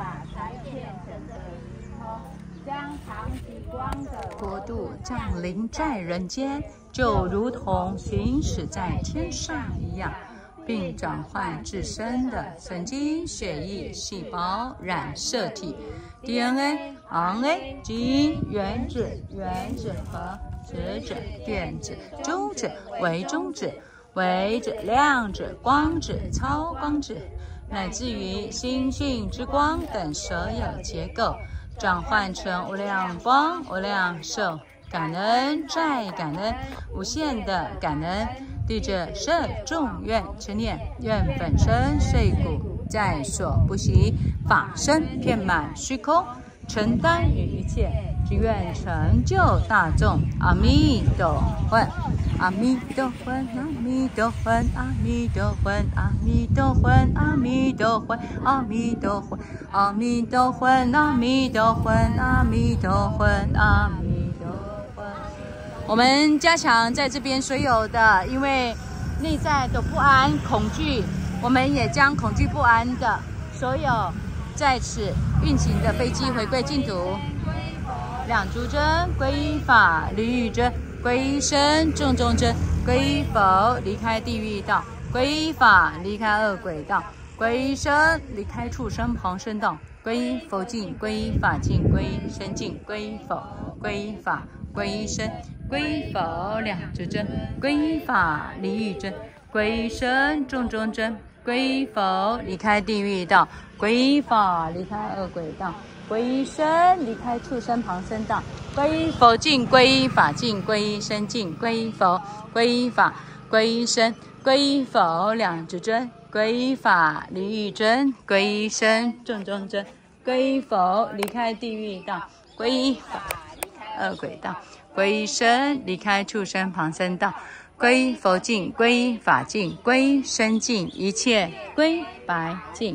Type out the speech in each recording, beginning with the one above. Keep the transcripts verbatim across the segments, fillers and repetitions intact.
法才现成的时候，将长期光的国度降临在人间，就如同行驶在天上一样，并转换自身的神经、血液、细胞、染色体、D N A、R N A、基因、原子、原子核、质子、电子、中子、微中子、微子、量子、光子、超光子，乃至于星星之光等所有结构，转换成无量光、无量寿。感恩再感恩，无限的感恩，对着摄众愿之念，愿本身碎骨在所不惜，法身遍满虚空，承担于一切，只愿成就大众。阿弥陀佛，阿弥陀佛，阿弥陀佛，阿弥陀佛，阿弥陀佛，阿弥陀佛，阿弥陀佛，阿弥陀佛，阿弥陀佛，阿弥陀佛，阿弥。我们加强在这边所有的，因为内在的不安、恐惧，我们也将恐惧不安的所有在此运行的飞机回归净土。两足真归依法，离欲真归依身，众中真归依佛，离开地狱道；归依法，离开恶鬼道；归依身，离开畜生旁生道；归依佛境，归依法境，归依身境，归依佛，归依法，归依身。归依佛两足真，归依法离欲真，归依身众中真，归依佛离开地狱道，归依法离开恶鬼道，归依身离开畜生旁生道，归依佛境，归依法境，归依身境，归依佛，归依法，归依身，归依佛两足真，归依法离欲真，归依身众中真，归依佛离开地狱道，归依法恶鬼道，归依身离开畜生旁生道，归依佛境，归依法境，归依身境，一切归白净。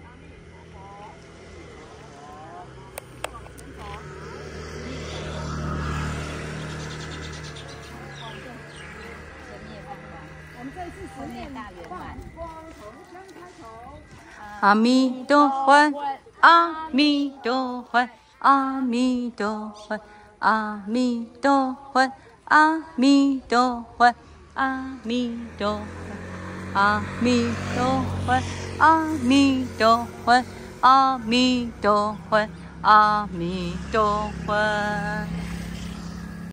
阿弥陀佛，阿弥陀佛，阿弥陀佛。阿弥陀佛，阿弥陀佛，阿弥陀佛，阿弥陀佛，阿弥陀佛，阿弥陀佛，阿弥陀佛。